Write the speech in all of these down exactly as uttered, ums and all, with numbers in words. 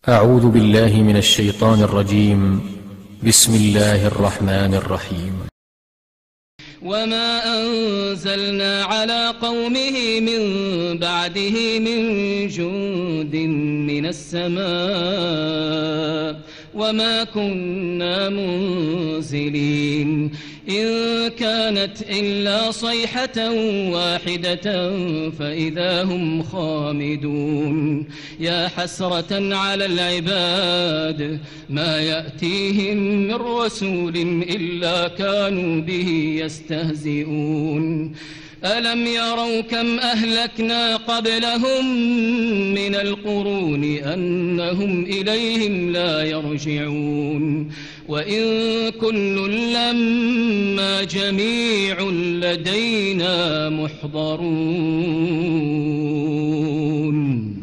أعوذ بالله من الشيطان الرجيم. بسم الله الرحمن الرحيم. وما أنزلنا على قومه من بعده من جند من السماء وما كنا منزلين إن كانت إلا صيحة واحدة فإذا هم خامدون يا حسرة على العباد ما يأتيهم من رسول إلا كانوا به يستهزئون ألم يروا كم أهلكنا قبلهم من القرون أنهم إليهم لا يرجعون وإن كل لما جميع لدينا محضرون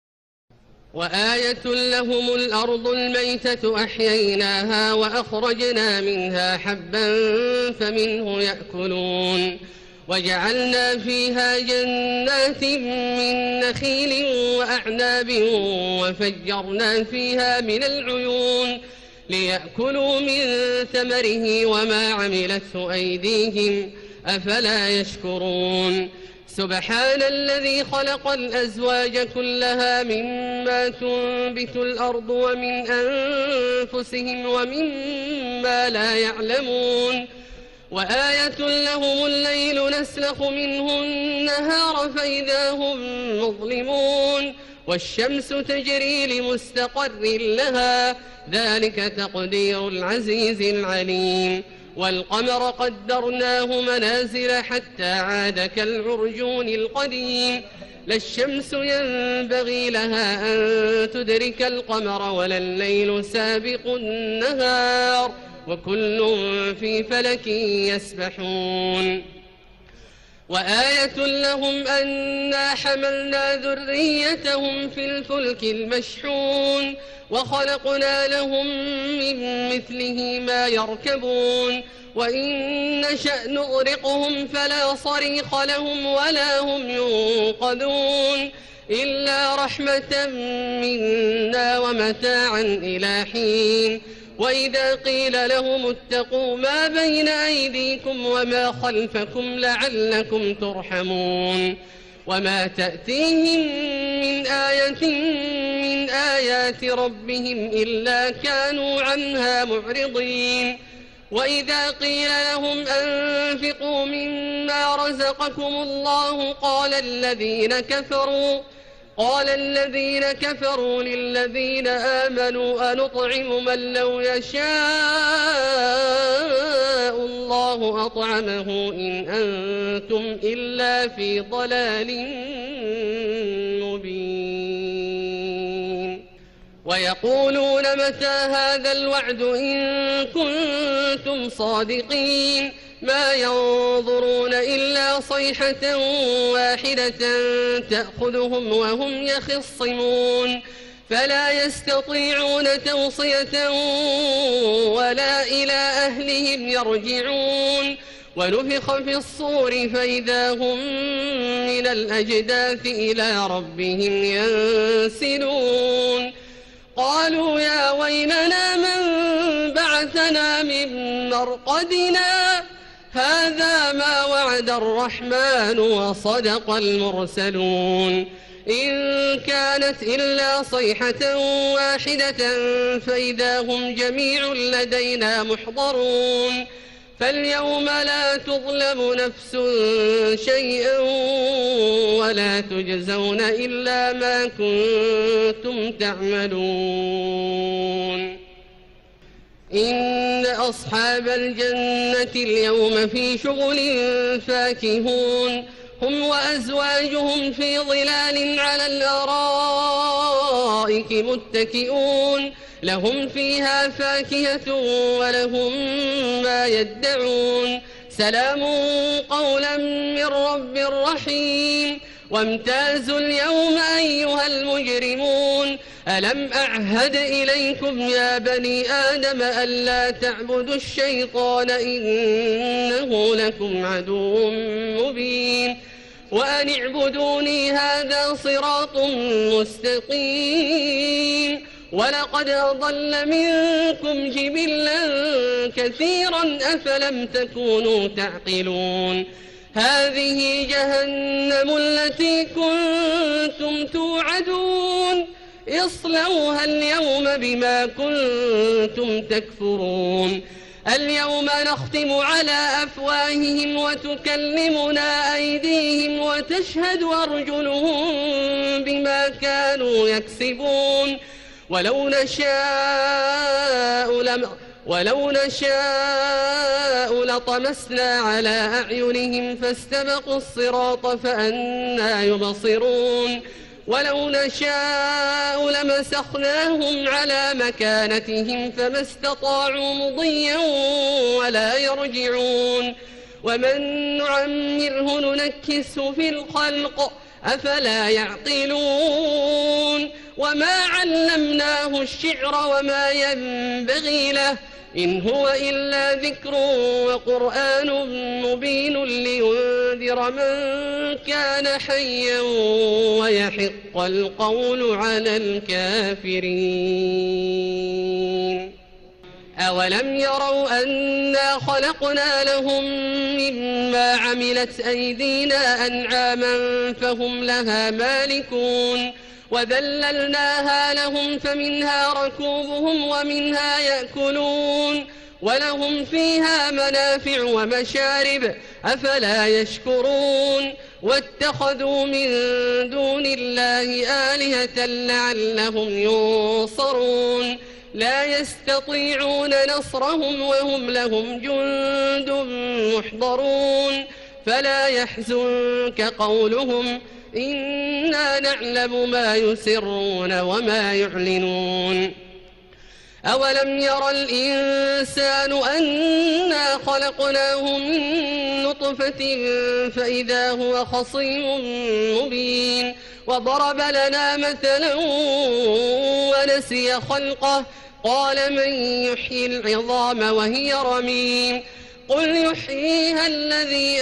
وآية لهم الأرض الميتة أحييناها وأخرجنا منها حبا فمنه يأكلون وجعلنا فيها جنات من نخيل وأعناب وفجرنا فيها من العيون ليأكلوا من ثمره وما عملته أيديهم أفلا يشكرون سبحان الذي خلق الأزواج كلها مما تنبت الأرض ومن أنفسهم ومما لا يعلمون وآية لهم الليل نسلخ منه النهار فإذا هم مظلمون والشمس تجري لمستقر لها ذلك تقدير العزيز العليم والقمر قدرناه منازل حتى عاد كالعرجون القديم لا الشمس ينبغي لها أن تدرك القمر ولا الليل سابق النهار وكل في فلك يسبحون وآية لهم أنا حملنا ذريتهم في الفلك المشحون وخلقنا لهم من مثله ما يركبون وإن نشأ نغرقهم فلا صريخ لهم ولا هم ينقذون إلا رحمة منا ومتاعا إلى حين وإذا قيل لهم اتقوا ما بين أيديكم وما خلفكم لعلكم ترحمون وما تأتيهم من آية من آيات ربهم إلا كانوا عنها معرضين وإذا قيل لهم أنفقوا مما رزقكم الله قال الذين كفروا قال الذين كفروا للذين آمنوا أنطعم من لو يشاء الله أطعمه إن أنتم إلا في ضلال مبين ويقولون متى هذا الوعد إن كنتم صادقين ما ينظرون إلا صيحة واحدة تأخذهم وهم يخصمون فلا يستطيعون توصية ولا إلى أهلهم يرجعون ونفخ في الصور فإذا هم من الأجداث إلى ربهم ينسلون قالوا يا ويلنا من بعثنا من مرقدنا هذا ما وعد الرحمن وصدق المرسلون إن كانت إلا صيحة واحدة فإذا هم جميع لدينا محضرون فاليوم لا تظلم نفس شيئا ولا تجزون إلا ما كنتم تعملون إن أصحاب الجنة اليوم في شغل فاكهون هم وأزواجهم في ظلال على الأرائك متكئون لهم فيها فاكهة ولهم ما يدعون سلام قولا من رب رحيم وامتازوا اليوم أيها المجرمون ألم أعهد إليكم يا بني آدم ألا تعبدوا الشيطان إنه لكم عدو مبين وأن اعبدوني هذا صراط مستقيم ولقد أضل منكم جبلا كثيرا أفلم تكونوا تعقلون هذه جهنم التي كنتم توعدون اصلوها اليوم بما كنتم تكفرون اليوم نختم على أفواههم وتكلمنا أيديهم وتشهد أرجلهم بما كانوا يكسبون ولو نشاء لم ولو نشاء لطمسنا على أعينهم فاستبقوا الصراط فأنى يبصرون ولو نشاء لمسخناهم على مكانتهم فما استطاعوا مضيا ولا يرجعون ومن نعمره ننكسه في الخلق أفلا يعقلون وما علمناه الشعر وما ينبغي له إن هو إلا ذكر وقرآن مبين لينذر من كان حيا ويحق القول على الكافرين أولم يروا أنا خلقنا لهم مما عملت أيدينا أنعاما فهم لها مالكون وذللناها لهم فمنها ركوبهم ومنها يأكلون ولهم فيها منافع ومشارب أفلا يشكرون واتخذوا من دون الله آلهة لعلهم ينصرون لا يستطيعون نصرهم وهم لهم جند محضرون فلا يحزنك قولهم إنا نعلم ما يسرون وما يعلنون أولم ير الإنسان أنا خلقناه من نطفة فإذا هو خصيم مبين وضرب لنا مثلا ونسي خلقه قال من يحيي العظام وهي رميم قل يحييها الذي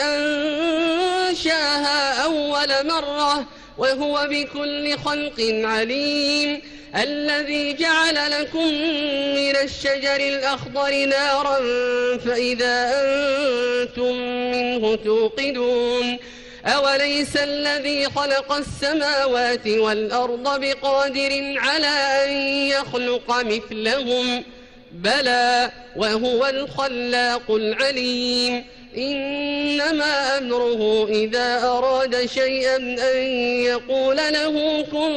أنشاها أول مرة وهو بكل خلق عليم الذي جعل لكم من الشجر الأخضر نارا فإذا أنتم منه توقدون أوليس الذي خلق السماوات والأرض بقادر على أن يخلق مثلهم بلى وهو الخلاق العليم إنما أمره إذا أراد شيئا أن يقول له كن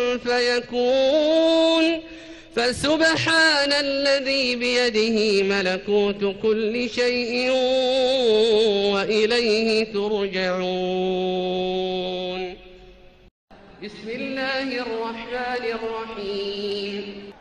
فيكون فسبحان الذي بيده ملكوت كل شيء وإليه ترجعون بسم الله الرحمن الرحيم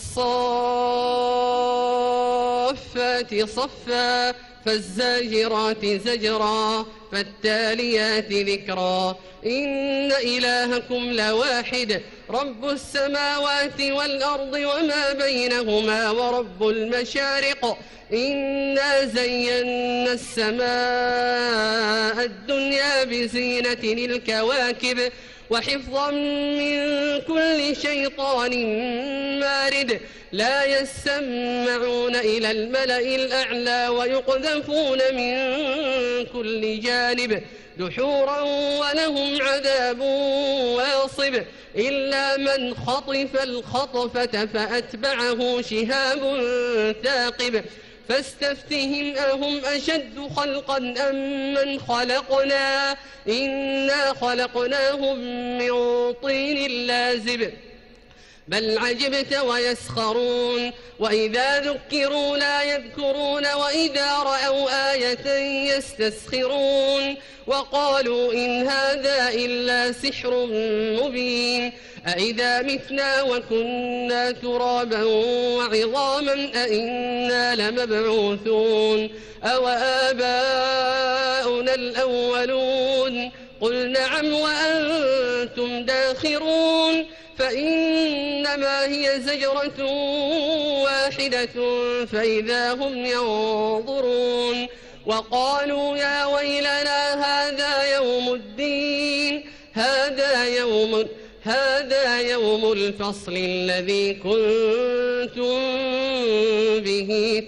والصافات صفا فالزاجرات زجرا فالتاليات ذكرا إن إلهكم لواحد رب السماوات والأرض وما بينهما ورب المشارق إنا زينا السماء الدنيا بزينة الكواكب وحفظا من كل شيطان مارد لا يسمعون إلى الملأ الأعلى ويقذفون من كل جانب دحورا ولهم عذاب واصب إلا من خطف الخطفة فأتبعه شهاب ثاقب فاستفتهم أهم أشد خلقا أم من خلقنا إنا خلقناهم من طين لازب بل عجبت ويسخرون وإذا ذكروا لا يذكرون وإذا رأوا آية يستسخرون وقالوا إن هذا إلا سحر مبين أإذا متنا وكنا ترابا وعظاما أإنا لمبعوثون أو آباؤنا الأولون قل نعم وأنتم داخرون فإنما هي زجرة واحدة فإذا هم ينظرون وقالوا يا ويلنا هذا يوم الدين هذا يوم هذا يوم الفصل الذي كنتم به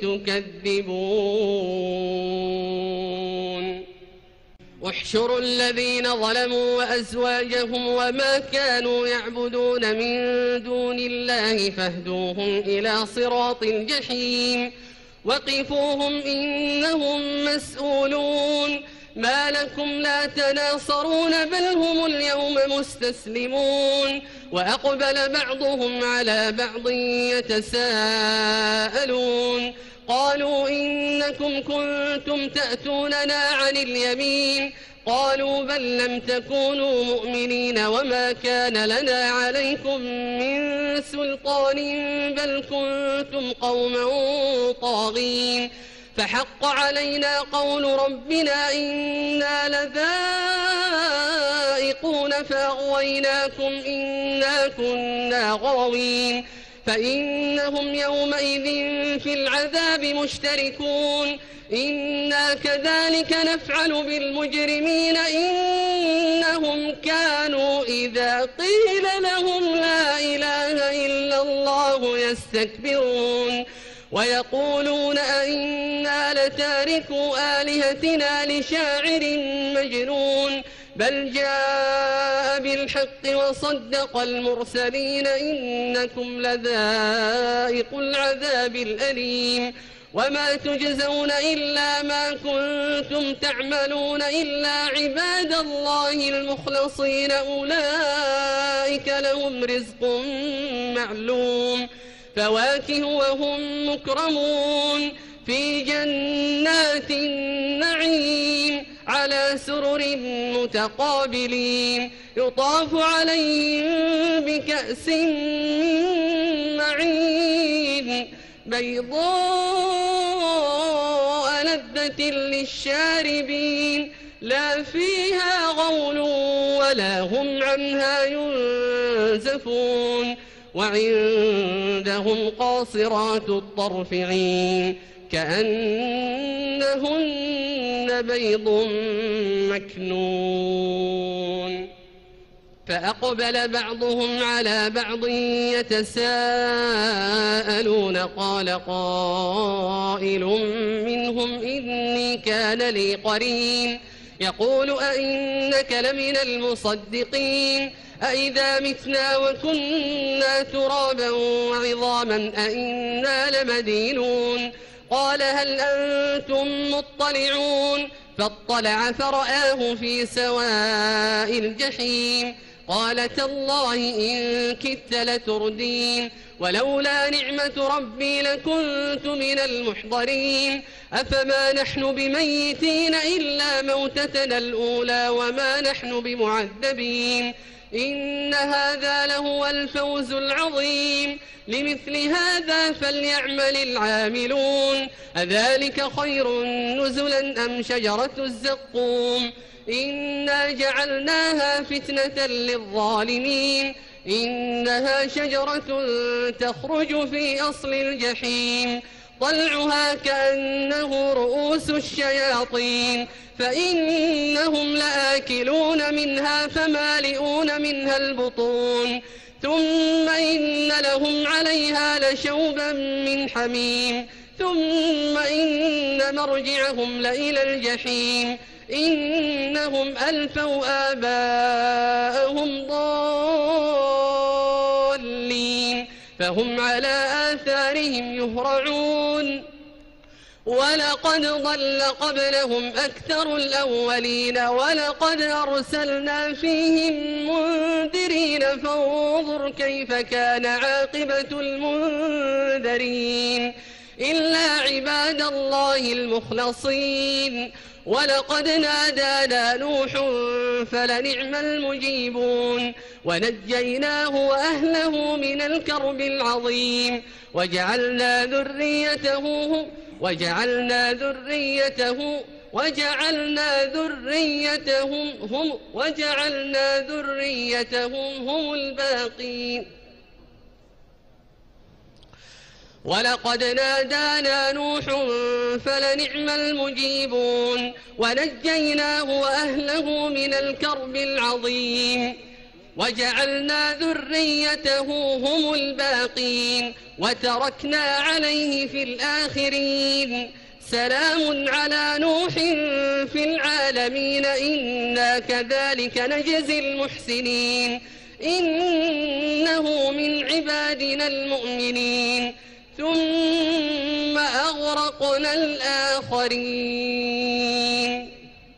تكذبون احشروا الذين ظلموا وأزواجهم وما كانوا يعبدون من دون الله فاهدوهم إلى صراط الجحيم وقفوهم إنهم مسؤولون ما لكم لا تناصرون بل هم اليوم مستسلمون وأقبل بعضهم على بعض يتساءلون قالوا إنكم كنتم تأتوننا عن اليمين قالوا بل لم تكونوا مؤمنين وما كان لنا عليكم من سلطان بل كنتم قوما طاغين فحق علينا قول ربنا إنا لذائقون فأغويناكم إنا كنا غاوين فإنهم يومئذ في العذاب مشتركون إنا كذلك نفعل بالمجرمين إنهم كانوا إذا قيل لهم لا إله إلا الله يستكبرون ويقولون أئنا لتاركوا آلهتنا لشاعر مجنون بل جاء بالحق وصدق المرسلين إنكم لذائق العذاب الأليم وما تجزون إلا ما كنتم تعملون إلا عباد الله المخلصين أولئك لهم رزق معلوم فواكه وهم مكرمون في جنات النعيم على سرر متقابلين يطاف عليهم بكأس من معين بيضاء لذة للشاربين لا فيها غول ولا هم عنها ينزفون وعندهم قاصرات الطرف عين كأنهن بيض مكنون فأقبل بعضهم على بعض يتساءلون قال قائل منهم إني كان لي قرين يقول أئنك لمن المصدقين أئذا متنا وكنا ترابا وعظاما أئنا لمدينون قال هل أنتم مطلعون فاطلع فرآه في سواء الجحيم قال تالله إن كدت لتردين ولولا نعمة ربي لكنت من المحضرين أفما نحن بميتين إلا موتتنا الأولى وما نحن بمعذبين إن هذا لهو الفوز العظيم لمثل هذا فليعمل العاملون أذلك خير نزلا أم شجرة الزقوم إنا جعلناها فتنة للظالمين إنها شجرة تخرج في أصل الجحيم طلعها كأنه رؤوس الشياطين فإنهم لآكلون منها فمالئون منها البطون ثم إن لهم عليها لشوبا من حميم ثم إن مرجعهم لإلى الجحيم إنهم ألفوا آباءهم ضالين فهم على آثارهم يهرعون ولقد ضل قبلهم أكثر الأولين ولقد أرسلنا فيهم منذرين فانظر كيف كان عاقبة المنذرين إلا عباد الله المخلصين ولقد نادانا نوح فلنعم المجيبون ونجيناه وأهله من الكرب العظيم وجعلنا ذريته وجعلنا ذريته وجعلنا ذريتهم هم وجعلنا ذريتهم هم الباقين ولقد نادانا نوح فلنعم المجيبون ونجيناه وأهله من الكرب العظيم وجعلنا ذريته هم الباقين وتركنا عليه في الآخرين سلام على نوح في العالمين إنا كذلك نجزي المحسنين إنه من عبادنا المؤمنين ثم أغرقنا الآخرين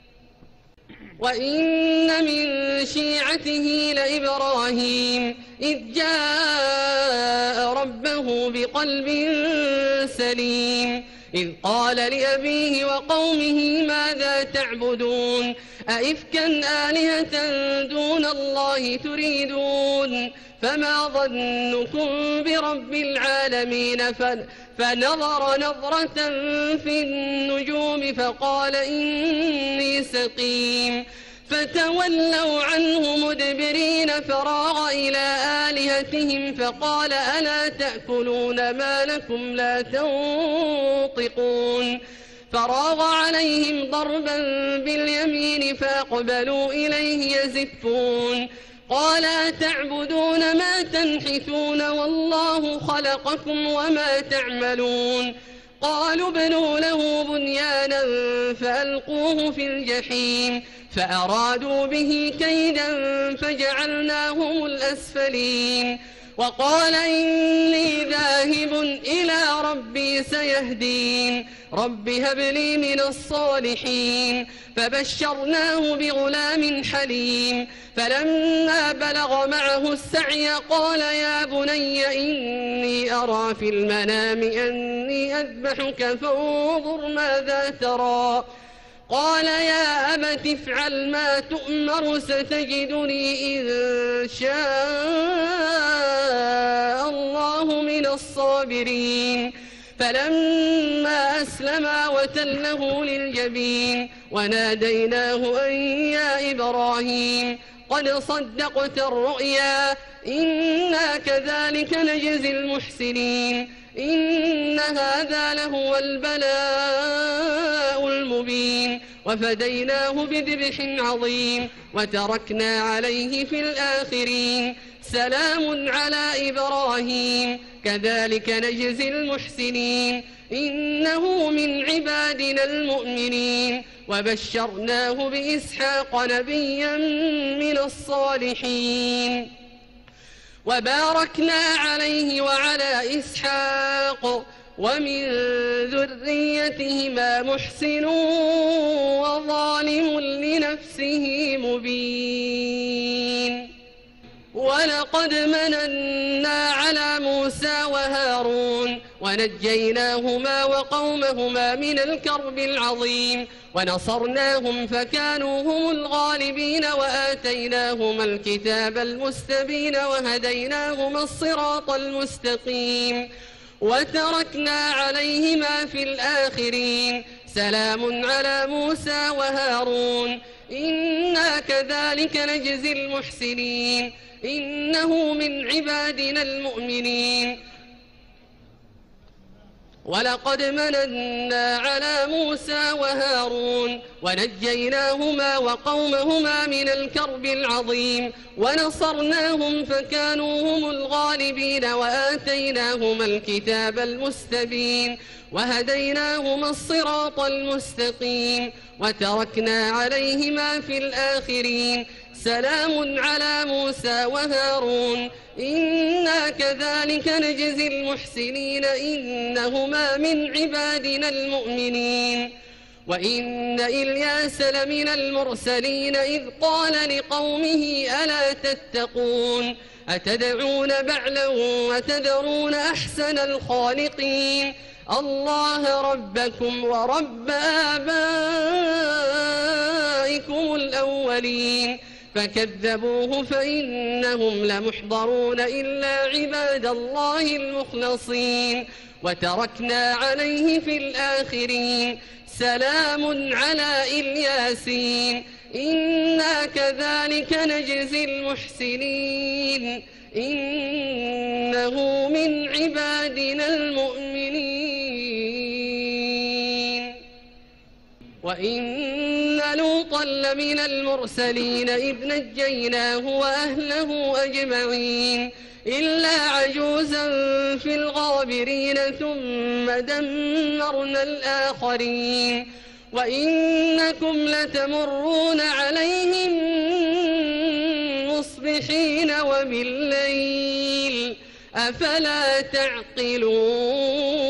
وإن من شيعته لإبراهيم إذ جاء ربه بقلب سليم إذ قال لأبيه وقومه ماذا تعبدون أئفكا آلهة دون الله تريدون فما ظنكم برب العالمين فنظر نظرة في النجوم فقال إني سقيم فتولوا عنه مدبرين فراغ إلى آلهتهم فقال ألا تأكلون ما لكم لا تنطقون فراغ عليهم ضربا باليمين فأقبلوا إليه يزفون قال أتعبدون ما تنحتون والله خلقكم وما تعملون قالوا ابنوا له بنيانا فألقوه في الجحيم فأرادوا به كيدا فجعلناهم الأسفلين وقال إني ذاهب إلى ربي سيهدين رب هب لي من الصالحين فبشرناه بغلام حليم فلما بلغ معه السعي قال يا بني إني أرى في المنام أني أذبحك فانظر ماذا ترى قال يا أبت افعل ما تؤمر ستجدني إن شاء الله من الصابرين فلما أسلما وتله للجبين وناديناه أن يا إبراهيم قد صدقت الرؤيا إنا كذلك نجزي المحسنين إن هذا لهو البلاء المبين وفديناه بذبح عظيم وتركنا عليه في الآخرين سلام على إبراهيم كذلك نجزي المحسنين إنه من عبادنا المؤمنين وبشرناه بإسحاق نبيا من الصالحين وباركنا عليه وعلى إسحاق ومن ذريتهما محسن وظالم لنفسه مبين ولقد مننا على موسى وهارون ونجيناهما وقومهما من الكرب العظيم ونصرناهم فكانوا هم الغالبين وآتيناهما الكتاب المستبين وهديناهما الصراط المستقيم وتركنا عليهما في الآخرين سلام على موسى وهارون إنا كذلك نجزي المحسنين إنه من عبادنا المؤمنين ولقد مننا على موسى وهارون ونجيناهما وقومهما من الكرب العظيم ونصرناهم فكانوا هم الغالبين وآتيناهما الكتاب المستبين وهديناهما الصراط المستقيم وتركنا عليهما في الآخرين سلام على موسى وهارون إنا كذلك نجزي المحسنين إنهما من عبادنا المؤمنين وإن إلياس لمن المرسلين إذ قال لقومه ألا تتقون أتدعون بعلا وتذرون أحسن الخالقين الله ربكم ورب آبائكم الأولين فكذبوه فإنهم لمحضرون إلا عباد الله المخلصين وتركنا عليه في الآخرين سلام على إلياسين إنا كذلك نجزي المحسنين إنه من عبادنا المؤمنين وإن لوطا أضل من المرسلين إذ نجيناه وأهله أجمعين إلا عجوزا في الغابرين ثم دمرنا الآخرين وإنكم لتمرون عليهم مصبحين وبالليل أفلا تعقلون